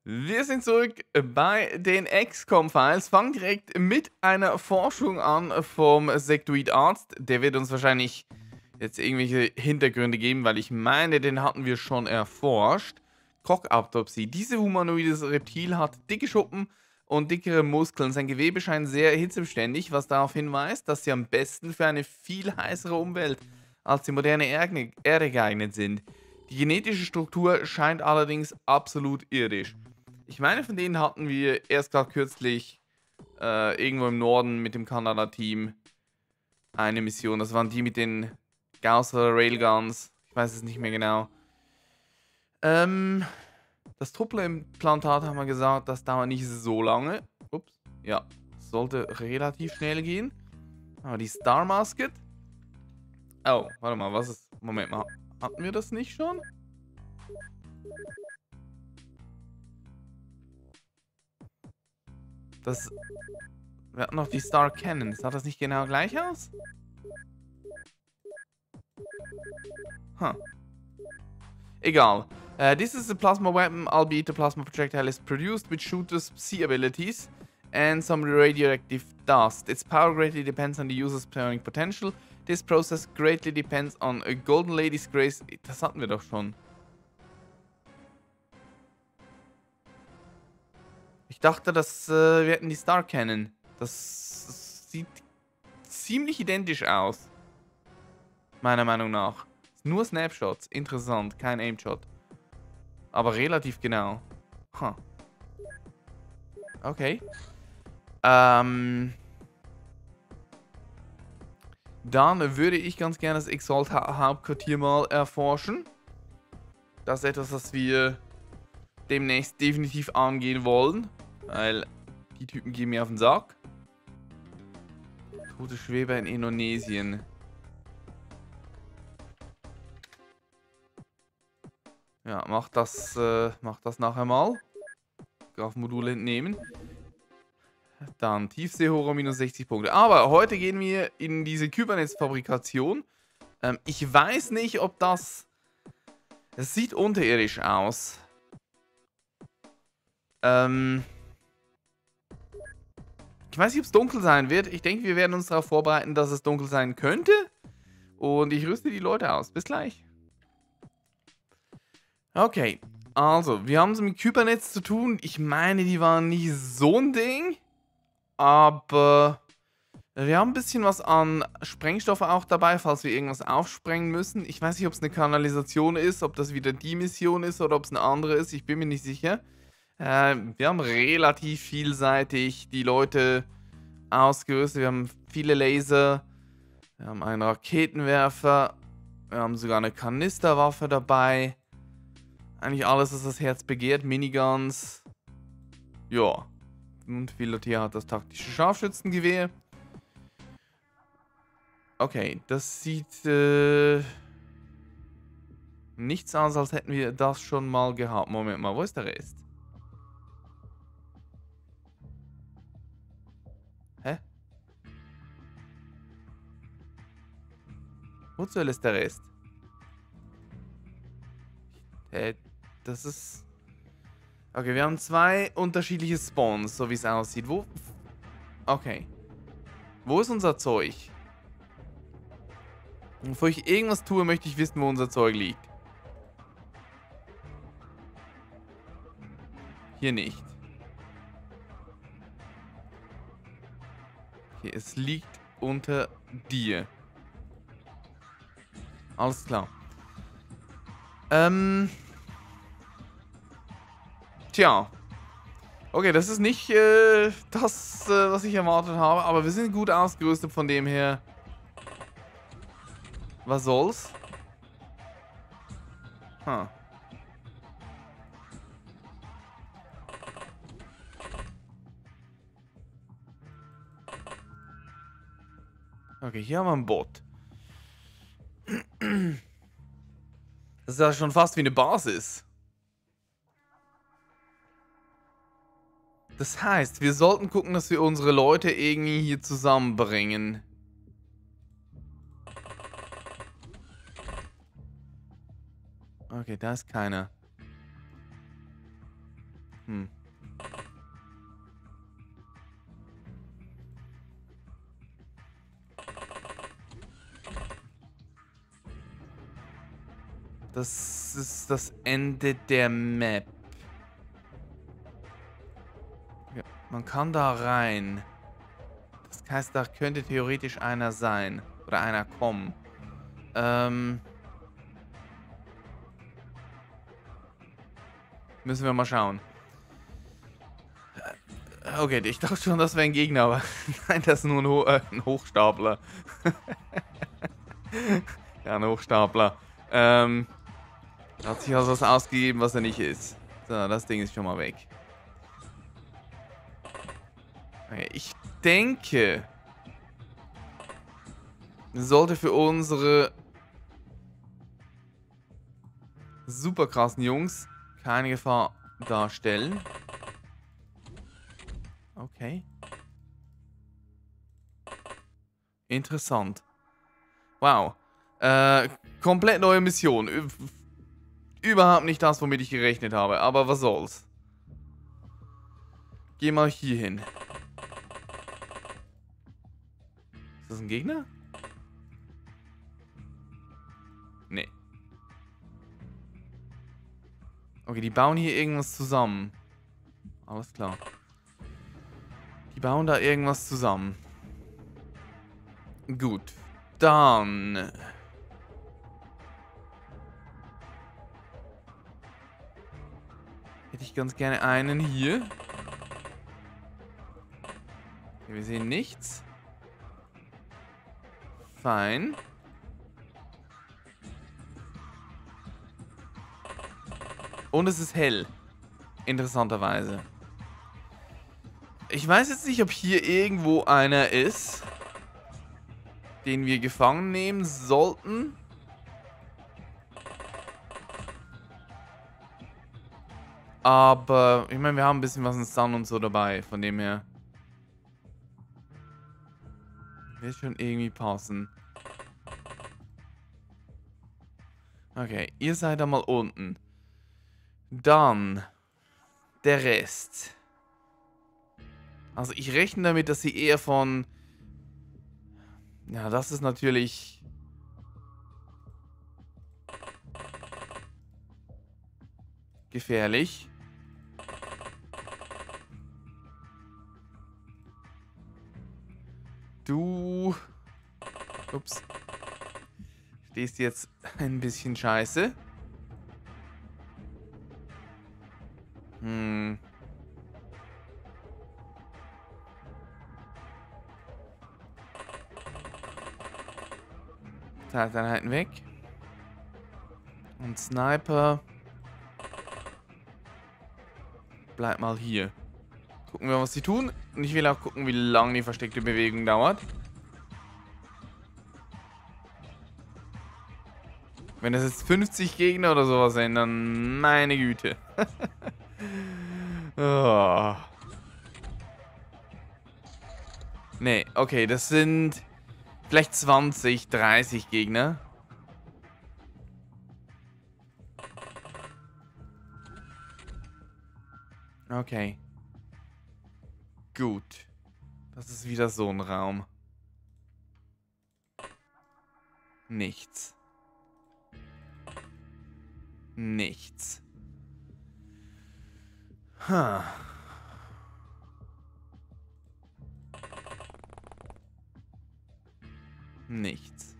Wir sind zurück bei den XCOM-Files. Fangen direkt mit einer Forschung an vom Sektoid-Arzt. Der wird uns wahrscheinlich jetzt irgendwelche Hintergründe geben, weil ich meine, den hatten wir schon erforscht. Krog-Autopsie. Dieses humanoides Reptil hat dicke Schuppen und dickere Muskeln. Sein Gewebe scheint sehr hitzebeständig, was darauf hinweist, dass sie am besten für eine viel heißere Umwelt als die moderne Erde geeignet sind. Die genetische Struktur scheint allerdings absolut irdisch. Ich meine, von denen hatten wir erst gerade kürzlich irgendwo im Norden mit dem Kanada-Team eine Mission. Das waren die mit den Gausser Railguns. Ich weiß es nicht mehr genau. Das Truppler-Implantat haben wir gesagt, das dauert nicht so lange. Ups. Ja, sollte relativ schnell gehen. Aber die Star Musket. Oh, warte mal, was ist. Moment mal. Hatten wir das nicht schon? Das. Wir hatten noch die Star Cannon. Sah das nicht genau gleich aus? Huh. Egal. This is a plasma weapon, albeit the plasma projectile is produced with shooter's Psi abilities and some radioactive dust. Its power greatly depends on the user's psionic potential. This process greatly depends on a Golden Lady's Grace. Das hatten wir doch schon. Ich dachte, wir hätten die Star Cannon. Das sieht ziemlich identisch aus. Meiner Meinung nach. Nur Snapshots. Interessant. Kein Aimshot. Aber relativ genau. Huh. Okay. Dann würde ich ganz gerne das Exalt-Hauptquartier mal erforschen. Das ist etwas, was wir demnächst definitiv angehen wollen. Weil die Typen gehen mir auf den Sack. Tote Schweber in Indonesien. Ja, mach das nachher mal. Graph-Module entnehmen. Dann Tiefseehorror minus 60 Punkte. Aber heute gehen wir in diese Kybernetes-Fabrikation. Ich weiß nicht, ob das... Es sieht unterirdisch aus. Ich weiß nicht, ob es dunkel sein wird. Ich denke, wir werden uns darauf vorbereiten, dass es dunkel sein könnte. Und ich rüste die Leute aus. Bis gleich. Okay, also, wir haben es mit Kybernetes zu tun. Ich meine, die waren nicht so ein Ding. Aber wir haben ein bisschen was an Sprengstoff auch dabei, falls wir irgendwas aufsprengen müssen. Ich weiß nicht, ob es eine Kanalisation ist, ob das wieder die Mission ist oder ob es eine andere ist. Ich bin mir nicht sicher. Wir haben relativ vielseitig die Leute ausgerüstet. Wir haben viele Laser. Wir haben einen Raketenwerfer. Wir haben sogar eine Kanisterwaffe dabei. Eigentlich alles, was das Herz begehrt. Miniguns. Ja. Und Pilotier hat das taktische Scharfschützengewehr. Okay, das sieht nichts aus, als hätten wir das schon mal gehabt. Moment mal, wo ist der Rest? Hä? Wo zur Hölle ist der Rest? Das ist... Okay, wir haben zwei unterschiedliche Spawns, so wie es aussieht. Wo... Okay. Wo ist unser Zeug? Bevor ich irgendwas tue, möchte ich wissen, wo unser Zeug liegt. Hier nicht. Okay, es liegt unter dir. Alles klar. Tja. Okay, das ist nicht das, was ich erwartet habe, aber wir sind gut ausgerüstet von dem her. Was soll's? Huh. Okay, hier haben wir ein Bot. Das ist ja schon fast wie eine Basis. Das heißt, wir sollten gucken, dass wir unsere Leute irgendwie hier zusammenbringen. Okay, da ist keiner. Hm. Das ist das Ende der Map. Ja, man kann da rein. Das heißt, da könnte theoretisch einer sein. Oder einer kommen. Müssen wir mal schauen. Okay, ich dachte schon, das wäre ein Gegner, aber nein, das ist nur ein Hochstapler. Ja, ein Hochstapler. Hat sich also was ausgegeben, was er nicht ist. So, das Ding ist schon mal weg. Okay, ich denke, sollte für unsere super krassen Jungs keine Gefahr darstellen. Okay. Interessant. Wow. Komplett neue Mission. Überhaupt nicht das, womit ich gerechnet habe. Aber was soll's. Geh mal hier hin. Ist das ein Gegner? Nee. Okay, die bauen hier irgendwas zusammen. Alles klar. Die bauen da irgendwas zusammen. Gut. Dann... hätte ich ganz gerne einen hier. Okay, wir sehen nichts. Fein. Und es ist hell. Interessanterweise. Ich weiß jetzt nicht, ob hier irgendwo einer ist, den wir gefangen nehmen sollten. Aber, ich meine, wir haben ein bisschen was in Stun und so dabei, von dem her. Wird schon irgendwie passen. Okay, ihr seid da mal unten. Dann der Rest. Also ich rechne damit, dass sie eher von... ja, das ist natürlich... gefährlich. Du... ups. Stehst jetzt ein bisschen scheiße. Hm. Teileinheiten weg. Und Sniper. Bleib mal hier. Gucken wir, was sie tun. Und ich will auch gucken, wie lange die versteckte Bewegung dauert. Wenn das jetzt 50 Gegner oder sowas sind, dann meine Güte. Oh. Nee, okay, das sind vielleicht 20, 30 Gegner. Okay. Gut. Das ist wieder so ein Raum. Nichts. Nichts. Huh. Nichts.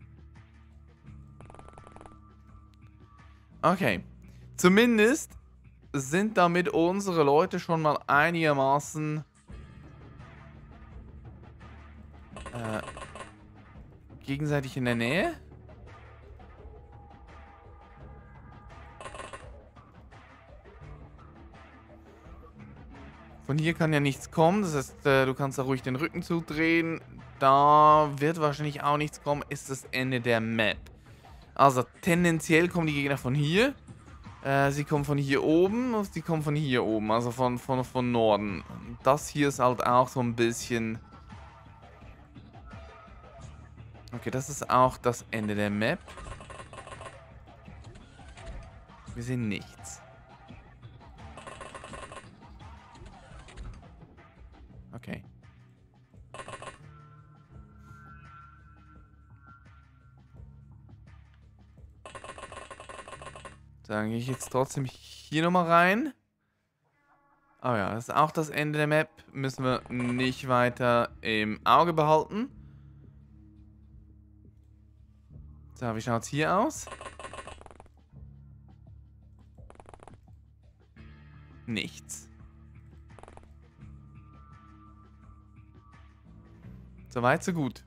Okay. Zumindest sind damit unsere Leute schon mal einigermaßen gegenseitig in der Nähe. Von hier kann ja nichts kommen, das heißt, du kannst da ruhig den Rücken zudrehen. Da wird wahrscheinlich auch nichts kommen, ist das Ende der Map. Also tendenziell kommen die Gegner von hier. Sie kommen von hier oben und sie kommen von hier oben, also von Norden. Das hier ist halt auch so ein bisschen... okay, das ist auch das Ende der Map. Wir sehen nichts. Okay. Dann gehe ich jetzt trotzdem hier nochmal rein. Oh ja, das ist auch das Ende der Map. Müssen wir nicht weiter im Auge behalten. So, wie schaut es hier aus? Nichts. So weit, so gut.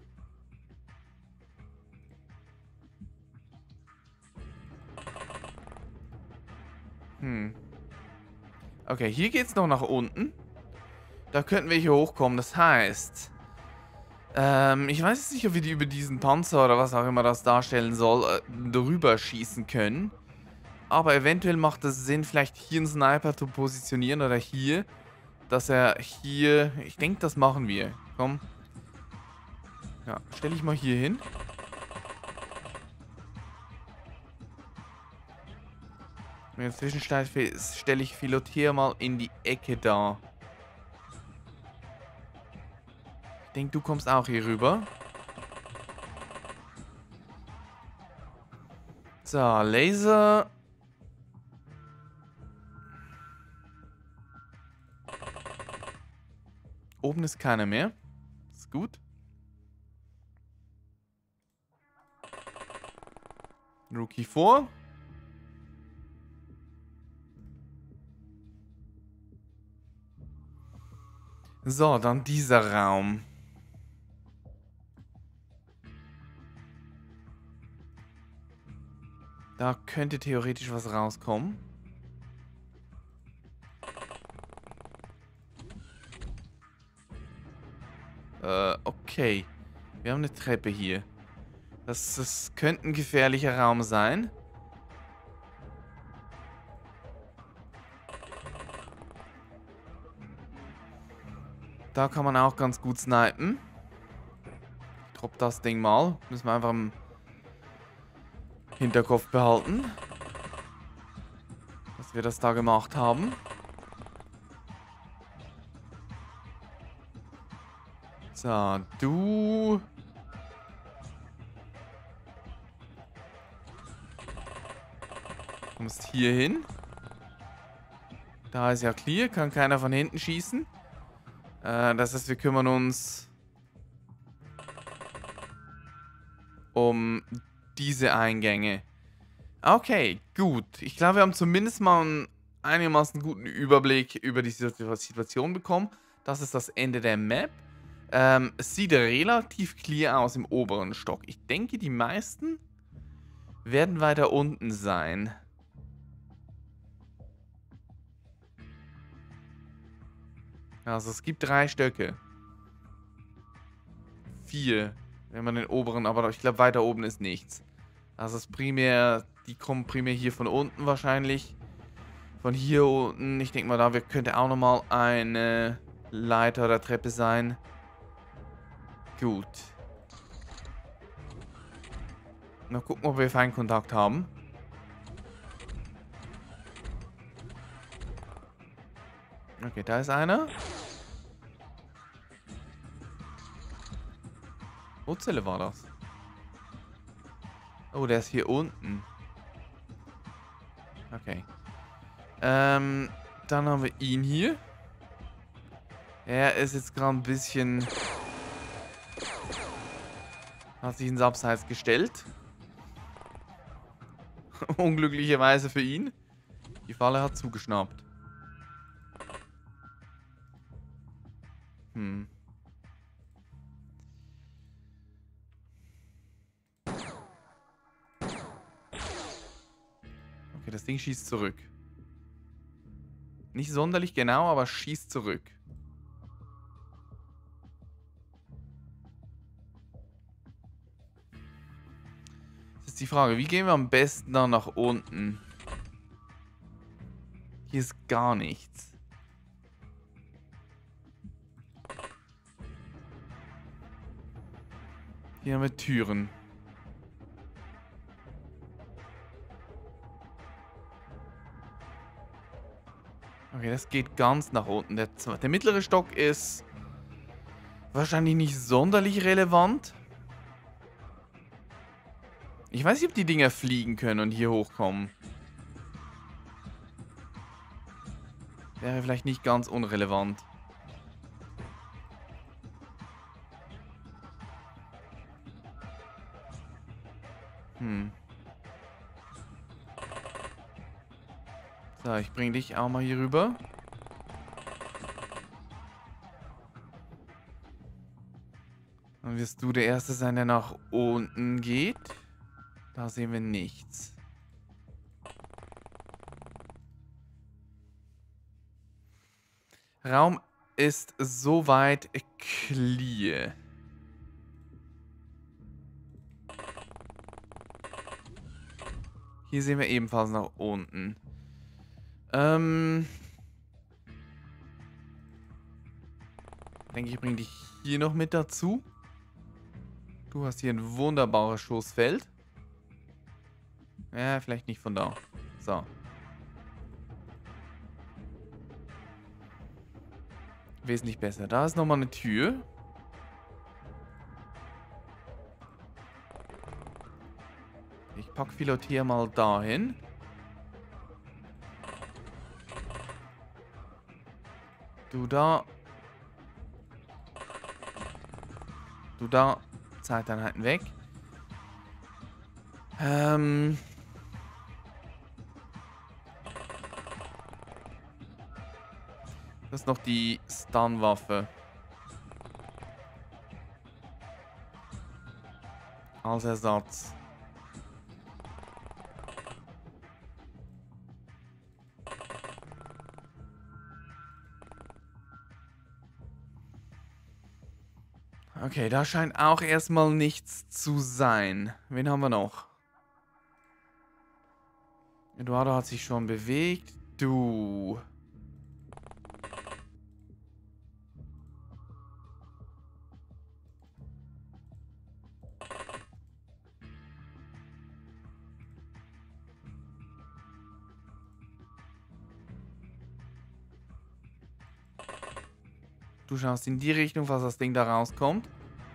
Okay, hier geht's noch nach unten. Da könnten wir hier hochkommen. Das heißt, ich weiß jetzt nicht, ob wir die über diesen Panzer oder was auch immer das darstellen soll, drüber schießen können. Aber eventuell macht es Sinn, vielleicht hier einen Sniper zu positionieren oder hier. Dass er hier... Ich denke, das machen wir. Komm. Ja, stelle ich mal hier hin. Und inzwischen stelle ich Philotea mal in die Ecke da. Ich denke, du kommst auch hier rüber. So, Laser. Oben ist keiner mehr. Ist gut. Rookie vor. So, dann dieser Raum. Da könnte theoretisch was rauskommen. Okay. Wir haben eine Treppe hier. Das könnte ein gefährlicher Raum sein. Da kann man auch ganz gut snipen. Ich droppe das Ding mal. Müssen wir einfach im Hinterkopf behalten. Dass wir das da gemacht haben. So, du... kommst hier hin. Da ist ja clear. Kann keiner von hinten schießen. Das heißt, wir kümmern uns um diese Eingänge. Okay, gut. Ich glaube, wir haben zumindest mal einen einigermaßen guten Überblick über die Situation bekommen. Das ist das Ende der Map. Es sieht relativ clear aus im oberen Stock. Ich denke, die meisten werden weiter unten sein. Also es gibt 3 Stöcke. 4, wenn man den oberen, aber ich glaube weiter oben ist nichts. Also es ist primär, die kommen primär hier von unten wahrscheinlich. Von hier unten, ich denke mal, da könnte auch nochmal eine Leiter oder Treppe sein. Gut. Mal gucken, ob wir Feindkontakt haben. Okay, da ist einer. Wo Zelle war das? Oh, der ist hier unten. Okay. Dann haben wir ihn hier. Er ist jetzt gerade ein bisschen... hat sich ins Abseits gestellt. Unglücklicherweise für ihn. Die Falle hat zugeschnappt. Okay, das Ding schießt zurück. Nicht sonderlich genau, aber schießt zurück. Das ist die Frage, wie gehen wir am besten dann nach unten? Hier ist gar nichts. Hier haben wir Türen. Okay, das geht ganz nach unten. Der mittlere Stock ist Wahrscheinlich nicht sonderlich relevant. Ich weiß nicht, ob die Dinger fliegen können und hier hochkommen. Wäre vielleicht nicht ganz unrelevant. So, ich bringe dich auch mal hier rüber. Dann wirst du der Erste sein, der nach unten geht. Da sehen wir nichts. Raum ist soweit clear. Hier sehen wir ebenfalls nach unten. Ich denke, ich bringe dich hier noch mit dazu. Du hast hier ein wunderbares Schoßfeld. Ja, vielleicht nicht von da. So. Wesentlich besser. Da ist nochmal eine Tür. Ich pack Filotier mal dahin. Du da. Du da. Zeiteinheiten weg. Das ist noch die Stun-Waffe. Als Ersatz. Okay, da scheint auch erstmal nichts zu sein. Wen haben wir noch? Eduardo hat sich schon bewegt. Du. Du schaust in die Richtung, falls das Ding da rauskommt.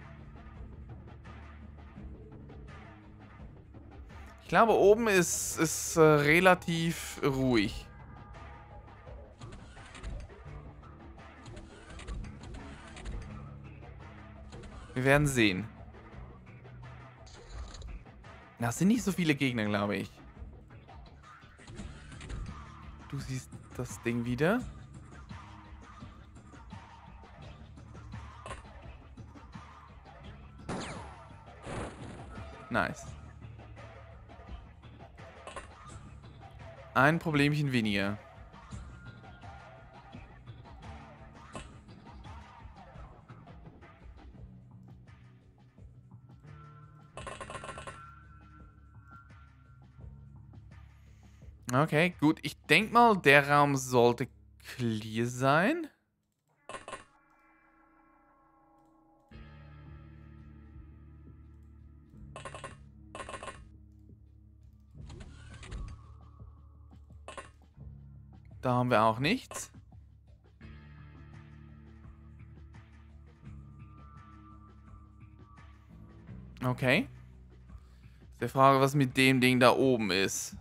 Ich glaube, oben ist relativ ruhig. Wir werden sehen. Das sind nicht so viele Gegner, glaube ich. Du siehst das Ding wieder. Nice. Ein Problemchen weniger. Okay, gut. Ich denke mal, der Raum sollte clear sein. Da haben wir auch nichts. Okay. Ist die Frage, was mit dem Ding da oben ist.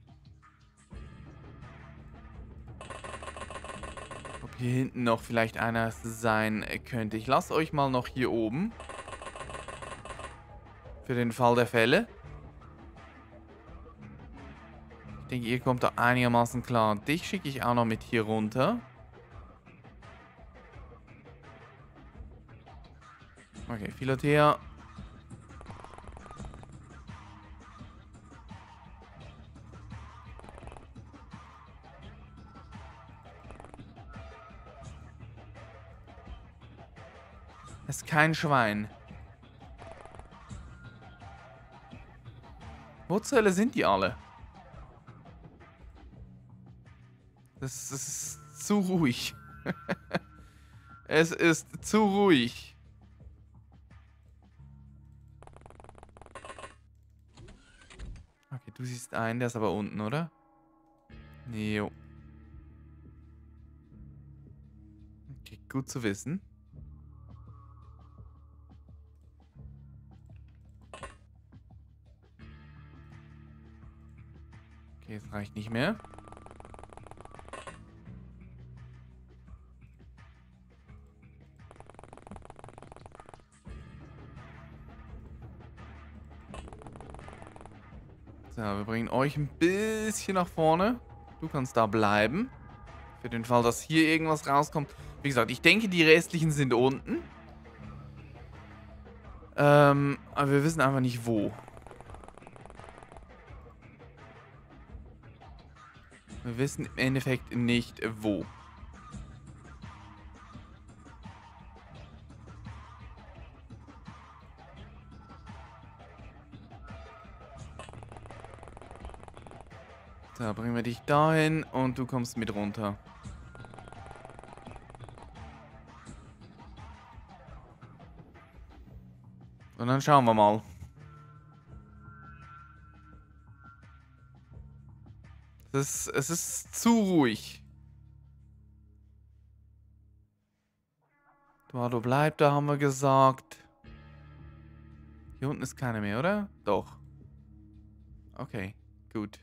Ob hier hinten noch vielleicht einer sein könnte. Ich lasse euch mal noch hier oben. Für den Fall der Fälle. Ich denke, ihr kommt da einigermaßen klar. Dich schicke ich auch noch mit hier runter. Okay, Philothea. Ist kein Schwein. Wo zur Hölle sind die alle? Das ist zu ruhig. Es ist zu ruhig. Okay, du siehst einen, der ist aber unten, oder? Jo. Okay, gut zu wissen. reicht nicht mehr. So, wir bringen euch ein bisschen nach vorne. Du kannst da bleiben. Für den Fall, dass hier irgendwas rauskommt. Wie gesagt, ich denke, die restlichen sind unten. Aber wir wissen einfach nicht, wo. Wir wissen im Endeffekt nicht, wo. So, bringen wir dich dahin und du kommst mit runter. Und dann schauen wir mal. Es ist zu ruhig. Eduardo bleibt da, haben wir gesagt. Hier unten ist keiner mehr, oder? Doch. Okay, gut.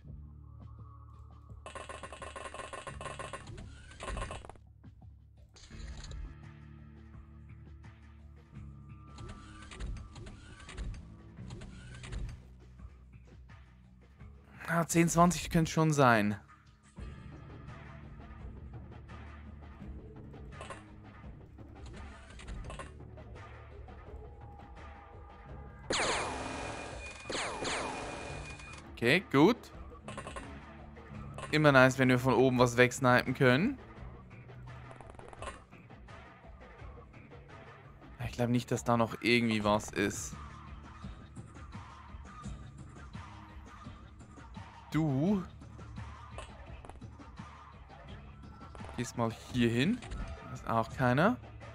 Ah, 10, 20 könnte schon sein. Okay, gut. Immer nice, wenn wir von oben was wegsnipen können. Ich glaube nicht, dass da noch irgendwie was ist. Du gehst mal hier hin. Da ist auch keiner.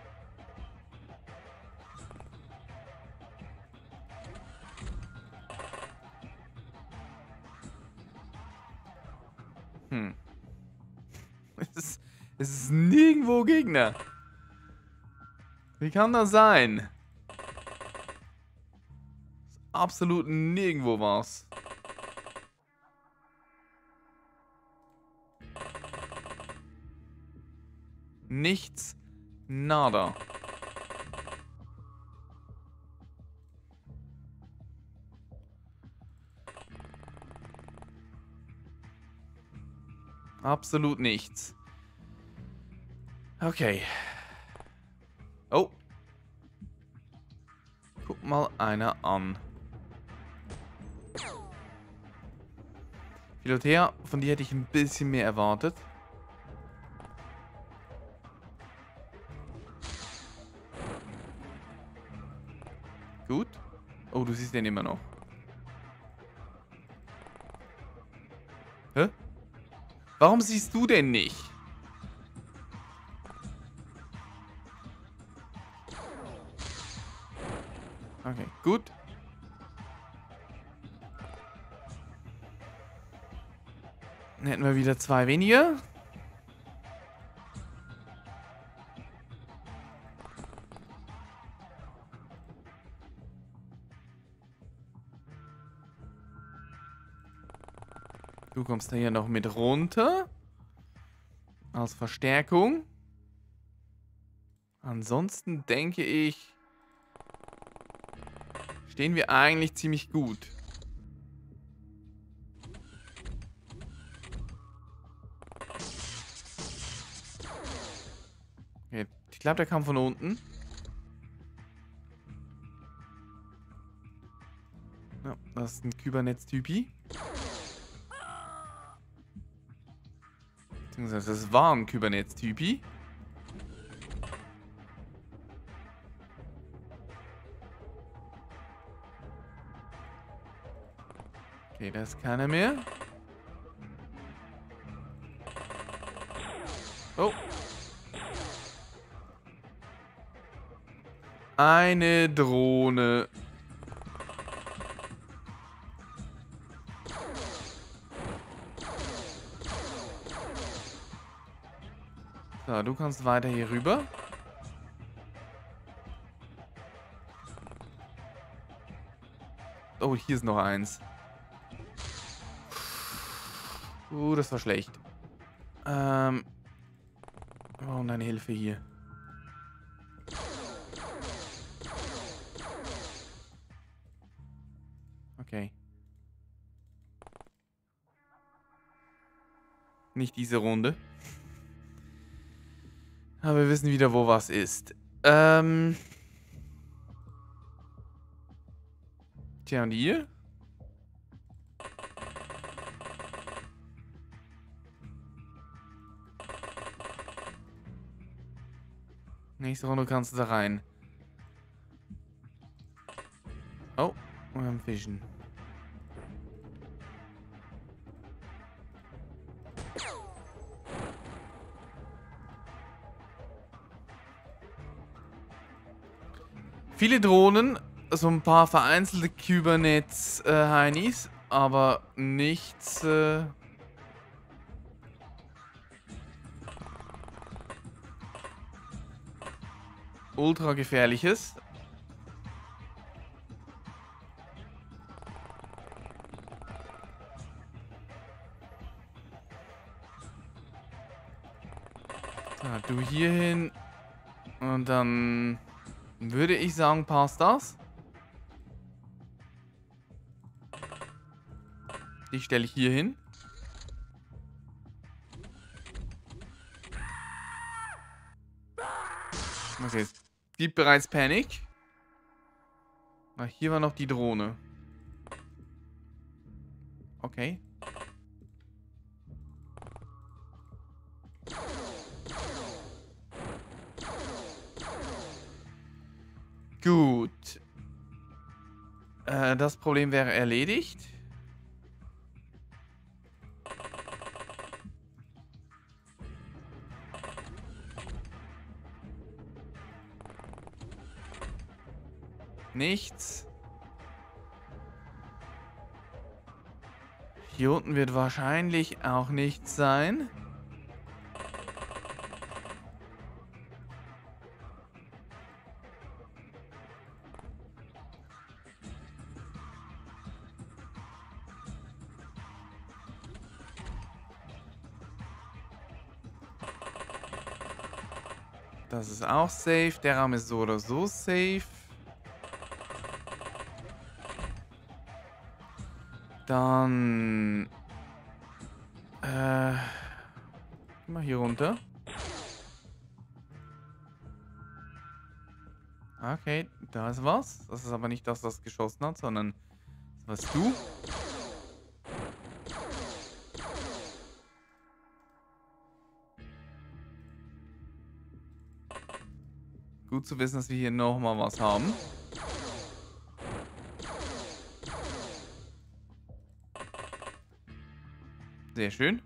Es ist nirgendwo Gegner. Wie kann das sein? Ist absolut nirgendwo was. Nichts. Nada. Absolut nichts. Okay. Oh. Guck mal einer an. Philothea, von dir hätte ich ein bisschen mehr erwartet. Gut. Oh, du siehst den immer noch. Hä? Warum siehst du den nicht? Okay, gut. Dann hätten wir wieder 2 weniger. Du kommst da hier noch mit runter. Als Verstärkung. Ansonsten denke ich, stehen wir eigentlich ziemlich gut. Okay, ich glaube, der kam von unten. Ja, das ist ein Kybernetz-Typi. Beziehungsweise das war ein Kybernetz-Typi. Okay, da ist keiner mehr. Oh. Eine Drohne. So, du kannst weiter hier rüber. Oh, hier ist noch eins. Das war schlecht. Oh, deine Hilfe hier. Okay. Nicht diese Runde. Aber wir wissen wieder, wo was ist. Tja, und hier? Nächste Runde kannst du da rein. Oh, wir haben Fischen. Viele Drohnen, so ein paar vereinzelte Kybernets-Heinis, aber nichts ultra gefährliches. Da, du hier hin. Und dann würde ich sagen, passt das. Die stelle ich hier hin. Okay, es gibt bereits Panik. Ah, hier war noch die Drohne. Okay. Gut. Das Problem wäre erledigt. Nichts. Hier unten wird wahrscheinlich auch nichts sein. Das ist auch safe. Der Raum ist so oder so safe. Dann... mal hier runter. Okay, da ist was. Das ist aber nicht das, was geschossen hat, sondern das warst du. Gut zu wissen, dass wir hier nochmal was haben. Sehr schön.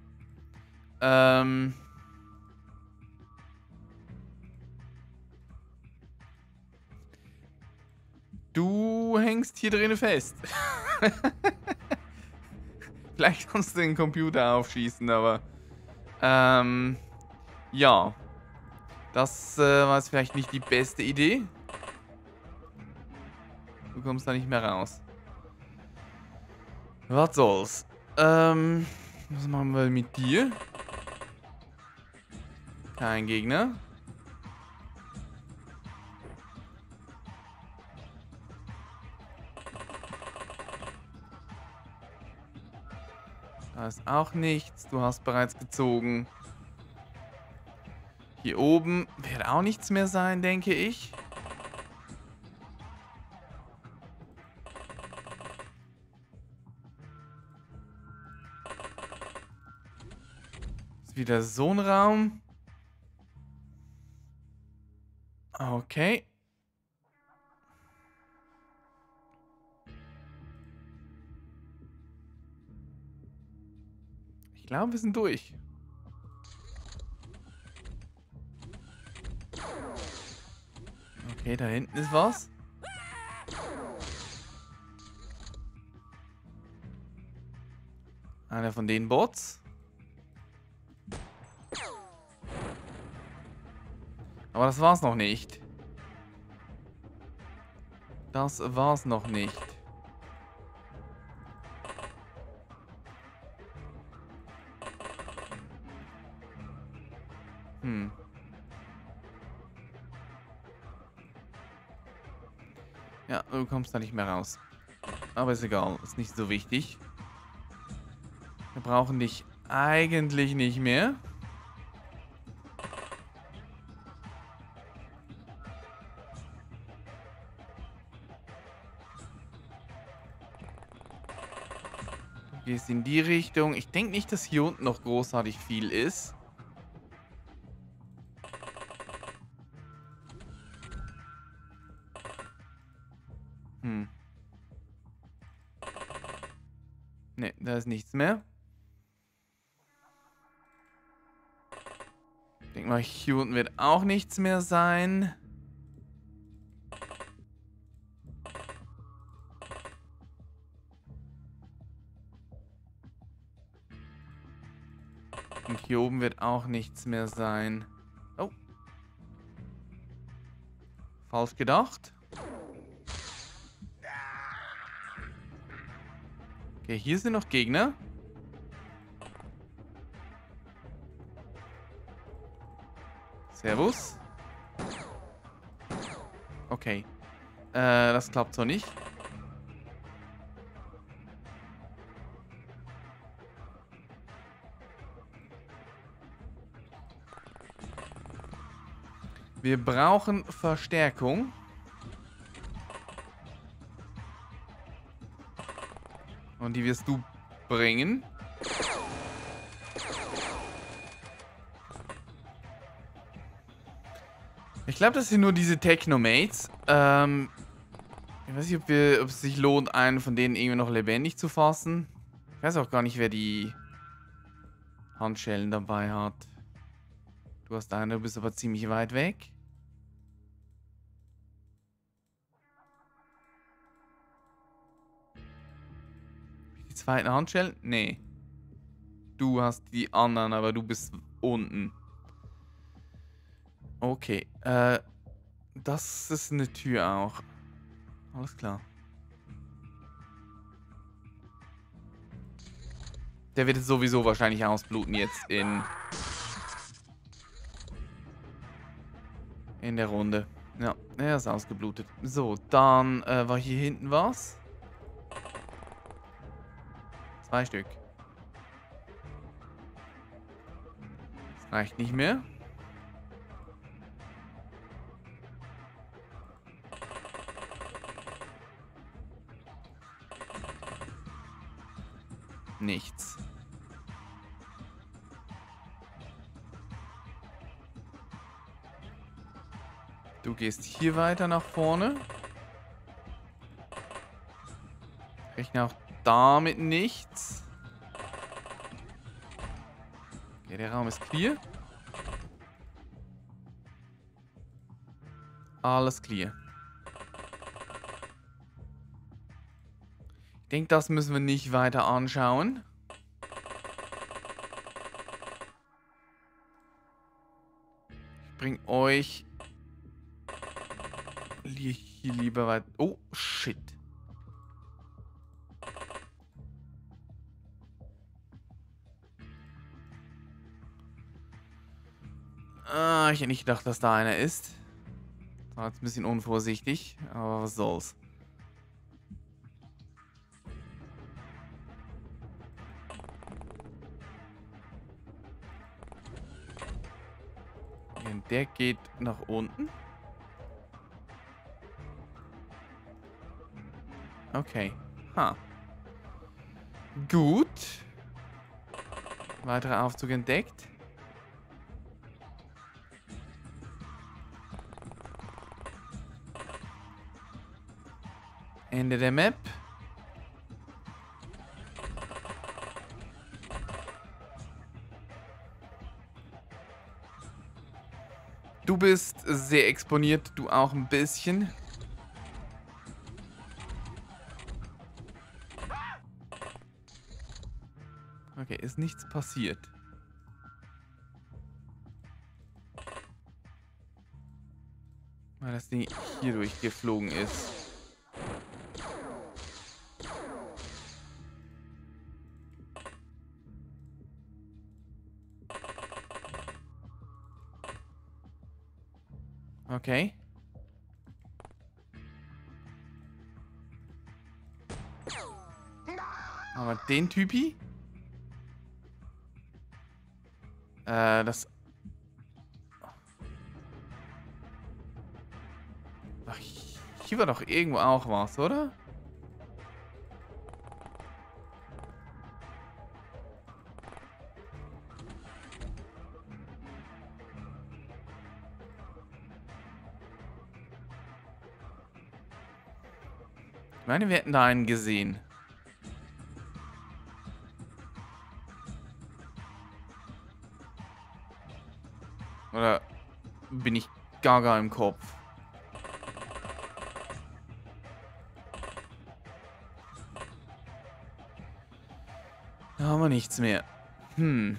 Du hängst hier drinnen fest. Vielleicht kannst du den Computer aufschießen, aber... ja. Das war jetzt vielleicht nicht die beste Idee. Du kommst da nicht mehr raus. Was soll's? Was machen wir mit dir? Kein Gegner. Da ist auch nichts. Du hast bereits gezogen. Hier oben wird auch nichts mehr sein, denke ich. Ist wieder so ein Raum. Okay. Ich glaube, wir sind durch. Okay, da hinten ist was. Einer von den Bots. Aber das war's noch nicht. Das war's noch nicht. Hm. Ja, du kommst da nicht mehr raus. Aber ist egal, ist nicht so wichtig. Wir brauchen dich eigentlich nicht mehr. Du gehst in die Richtung. Ich denke nicht, dass hier unten noch großartig viel ist. Hm. Ne, da ist nichts mehr. Ich denke mal, hier unten wird auch nichts mehr sein. Und hier oben wird auch nichts mehr sein. Oh. Falsch gedacht. Okay, hier sind noch Gegner. Servus. Okay. Das klappt so nicht. Wir brauchen Verstärkung. Und die wirst du bringen. Ich glaube, das sind nur diese Technomates. Ich weiß nicht, ob es sich lohnt, einen von denen irgendwie noch lebendig zu fassen. Ich weiß auch gar nicht, wer die Handschellen dabei hat. Du hast eine, du bist aber ziemlich weit weg. Die zweiten Handschellen? Nee. Du hast die anderen, aber du bist unten. Okay. Das ist eine Tür auch. Alles klar. Der wird sowieso wahrscheinlich ausbluten jetzt in der Runde. Ja, er ist ausgeblutet. So, dann war hier hinten was. 2 Stück. Das reicht nicht mehr. Nichts. Du gehst hier weiter nach vorne. Rechne auch damit nichts. Okay, der Raum ist clear. Alles clear. Ich denke, das müssen wir nicht weiter anschauen. Ich bringe euch hier lieber weit. Oh, shit. Ah, ich hätte nicht gedacht, dass da einer ist. Das war jetzt ein bisschen unvorsichtig, aber was soll's. Der geht nach unten. Okay. Ha. Gut. Weiterer Aufzug entdeckt. Ende der Map. Du bist sehr exponiert, du auch ein bisschen. Okay, ist nichts passiert. Weil das Ding hier durchgeflogen ist. Okay. Aber den Typi? Das... Ach, hier war doch irgendwo auch was, oder? Ich meine, wir hätten da einen gesehen. Oder bin ich gaga im Kopf? Da haben wir nichts mehr. Hm.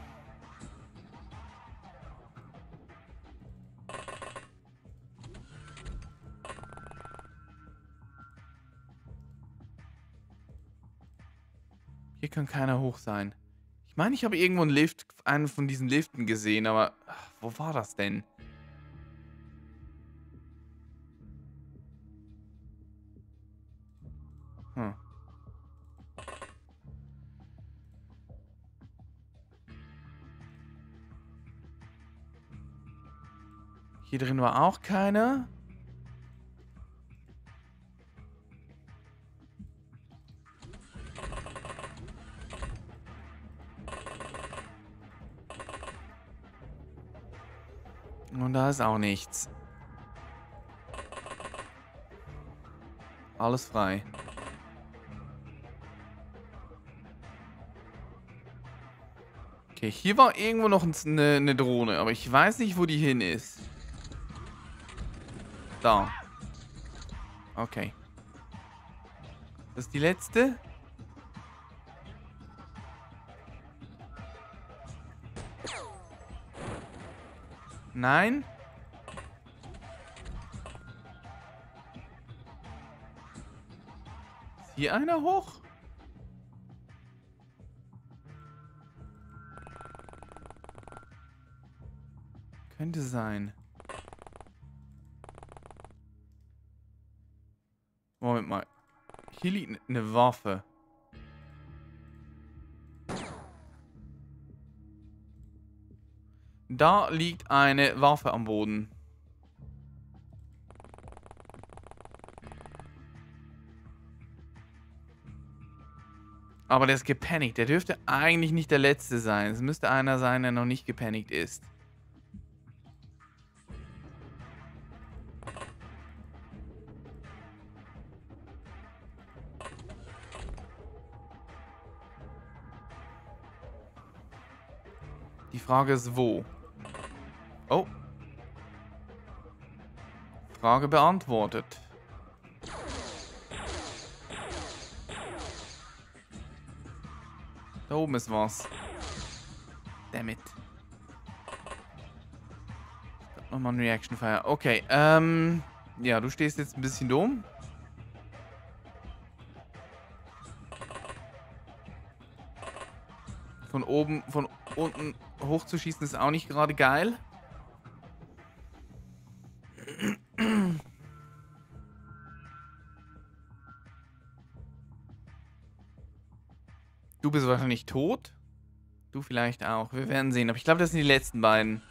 Hier kann keiner hoch sein. Ich meine, ich habe irgendwo einen Lift, einen von diesen Liften gesehen, aber wo war das denn? Hm. Hier drin war auch keiner. Und da ist auch nichts. Alles frei. Okay, hier war irgendwo noch eine Drohne, aber ich weiß nicht, wo die hin ist. Da. Okay. Das ist die letzte? Nein? Ist hier einer hoch? Könnte sein. Moment mal. Hier liegt eine Waffe. Da liegt eine Waffe am Boden. Aber der ist gepanikt. Der dürfte eigentlich nicht der Letzte sein. Es müsste einer sein, der noch nicht gepanikt ist. Die Frage ist, wo? Oh. Frage beantwortet. Da oben ist was. Damn it. Nochmal ein Reaction Fire. Okay, ja, du stehst jetzt ein bisschen dumm. Von oben, von unten hochzuschießen ist auch nicht gerade geil. Du bist wahrscheinlich tot. Du vielleicht auch. Wir werden sehen. Aber ich glaube, das sind die letzten beiden.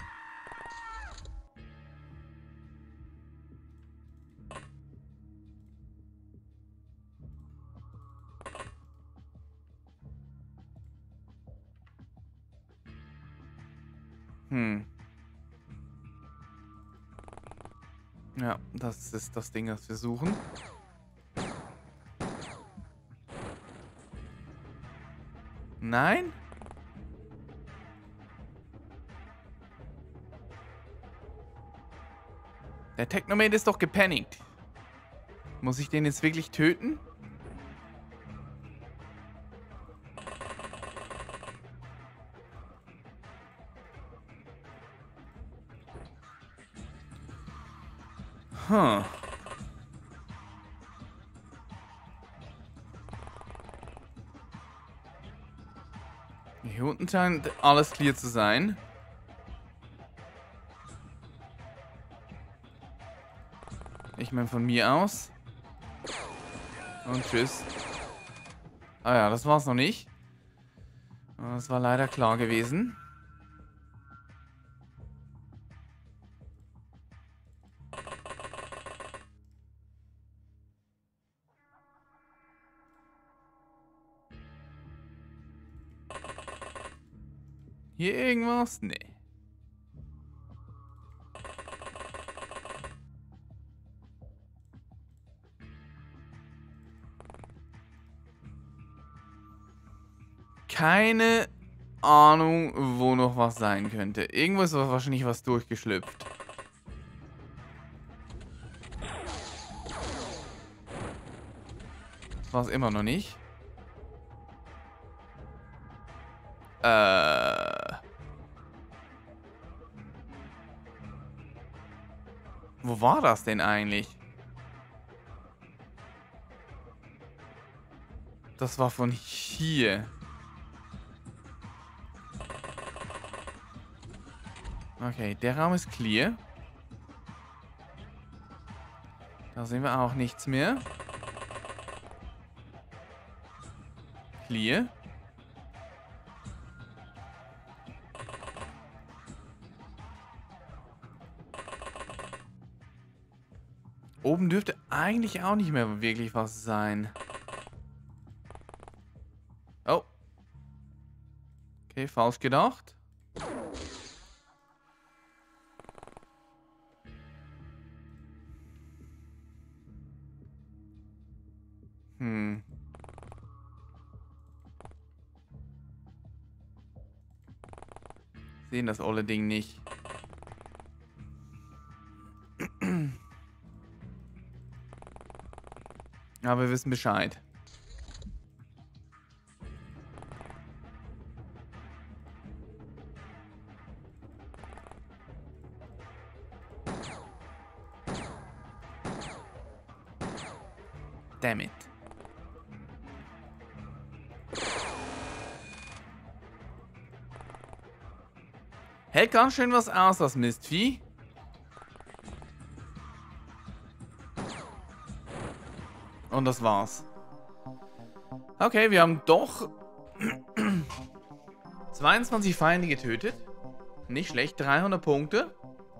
Ja, das ist das Ding, das wir suchen. Nein? Der Technomate ist doch gepanikt. Muss ich den jetzt wirklich töten? Huh. Hier unten scheint alles clear zu sein. Ich meine von mir aus. Und tschüss. Ah ja, das war's noch nicht. Das war leider klar gewesen. Hier irgendwas? Nee. Keine Ahnung, wo noch was sein könnte. Irgendwo ist wahrscheinlich was durchgeschlüpft. Das war es immer noch nicht. Wo war das denn eigentlich? Das war von hier. Okay, der Raum ist clear. Da sehen wir auch nichts mehr. Clear. Oben dürfte eigentlich auch nicht mehr wirklich was sein. Oh. Okay, falsch gedacht. Sehen das olle Ding nicht. Aber wir wissen Bescheid. Damn it. Hält ganz schön was aus, das Mistvieh. Und das war's. Okay, wir haben doch 22 Feinde getötet. Nicht schlecht, 300 Punkte.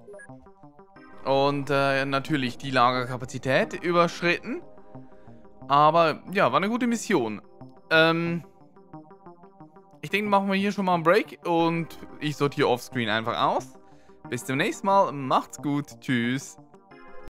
Und natürlich die Lagerkapazität überschritten. Aber ja, war eine gute Mission. Ich denke, machen wir hier schon mal einen Break und ich sortiere offscreen einfach aus. Bis zum nächsten Mal, macht's gut, tschüss.